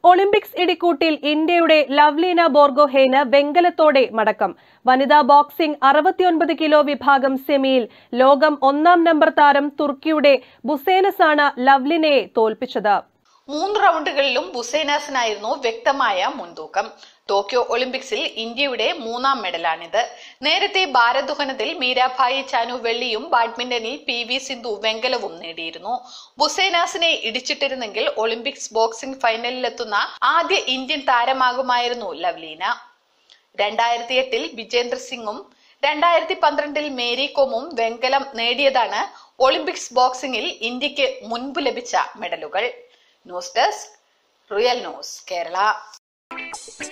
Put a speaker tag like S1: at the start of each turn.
S1: Olympics ഇടിക്കൂട്ടിൽ ഇന്ത്യയുടെ ലവ്ലീന ബോർഗോഹെയ്ന് വെങ്കലത്തോടെ മടക്കം. വനിതാ ബോക്സിംഗ് 69 കിലോ വിഭാഗം സെമിയിൽ ലോകം 1-ാം നമ്പർ താരം തുർക്കിയുടെ ബുസേനസാണ് ലവ്ലിനയെ തോൽപ്പിച്ചത്.
S2: 3 റൗണ്ടുകളിലും ബുസേനാസിനായിരുന്നു വ്യക്തമായ മുൻതൂക്കം. ടോക്കിയോ ഒളിമ്പിക്സിൽ ഇന്ത്യയുടെ 3-ാം മെഡലാണിത്. നേരത്തെ ഭാരോദ്വഹനത്തിൽ മീരാഭായി ചാനു വെള്ളിയും ബാഡ്മിന്റണിൽ PV സിന്ധു വെങ്കലവും നേടിയിരുന്നു. ബുസേനാസിനെ ഇടിച്ചിട്ടിരുന്നെങ്കിൽ ഒളിമ്പിക്സ് ബോക്സിംഗ് ഫൈനലിലെത്തുന്ന ആദ്യ ഇന്ത്യൻ താരമാകുമായിരുന്നു ലവ്ലീന. 2008-ൽ വിജേന്ദർ സിംഗും 2012-ൽ മേരി കോമും വെങ്കലം നേടിയതാണ് ഒളിമ്പിക്സ് ബോക്സിംഗിൽ ഇന്ത്യക്ക് മുൻപ് ലഭിച്ച മെഡലുകൾ. News desk, real news Kerala.